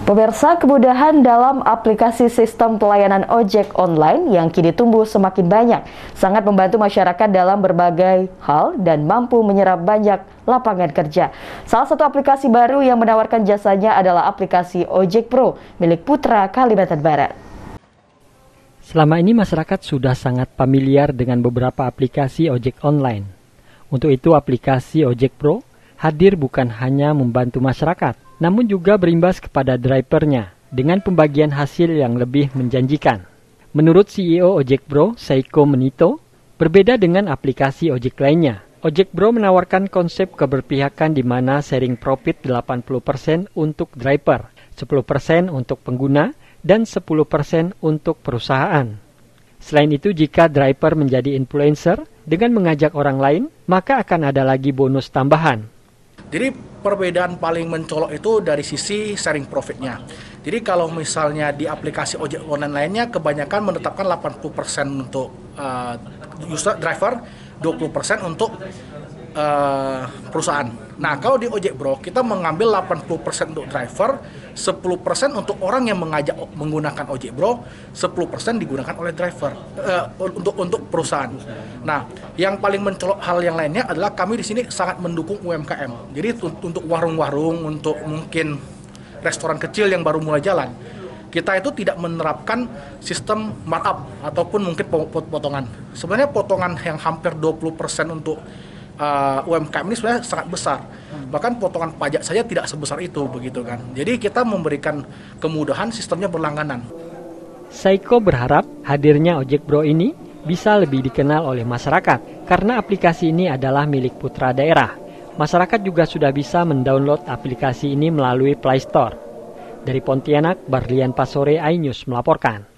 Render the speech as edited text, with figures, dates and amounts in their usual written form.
Pemirsa, kemudahan dalam aplikasi sistem pelayanan ojek online yang kini tumbuh semakin banyak sangat membantu masyarakat dalam berbagai hal dan mampu menyerap banyak lapangan kerja. Salah satu aplikasi baru yang menawarkan jasanya adalah aplikasi Ojek Pro milik Putra, Kalimantan Barat. Selama ini masyarakat sudah sangat familiar dengan beberapa aplikasi ojek online. Untuk itu aplikasi Ojek Pro hadir bukan hanya membantu masyarakat, namun juga berimbas kepada drivernya dengan pembagian hasil yang lebih menjanjikan. Menurut CEO Ojek Pro, Seiko Menito, berbeda dengan aplikasi ojek lainnya. Ojek Pro menawarkan konsep keberpihakan di mana sharing profit 80% untuk driver, 10% untuk pengguna, dan 10% untuk perusahaan. Selain itu, jika driver menjadi influencer dengan mengajak orang lain, maka akan ada lagi bonus tambahan. Jadi perbedaan paling mencolok itu dari sisi sharing profitnya. Jadi kalau misalnya di aplikasi ojek online lainnya kebanyakan menetapkan 80% untuk user driver, 20% untuk perusahaan. Nah, kalau di Ojek Pro kita mengambil 80% untuk driver, 10% untuk orang yang mengajak menggunakan Ojek Pro, 10% digunakan oleh driver untuk perusahaan. Nah, yang paling mencolok hal yang lainnya adalah kami di sini sangat mendukung UMKM. Jadi untuk warung-warung, untuk mungkin restoran kecil yang baru mulai jalan, kita itu tidak menerapkan sistem markup ataupun mungkin potongan. Sebenarnya potongan yang hampir 20% untuk UMKM ini sebenarnya sangat besar. Bahkan potongan pajak saja tidak sebesar itu, begitu kan. Jadi kita memberikan kemudahan sistemnya berlangganan. Seiko berharap hadirnya Ojek Pro ini bisa lebih dikenal oleh masyarakat karena aplikasi ini adalah milik putra daerah. Masyarakat juga sudah bisa mendownload aplikasi ini melalui Play Store. Dari Pontianak, Barlian Pasore, iNews melaporkan.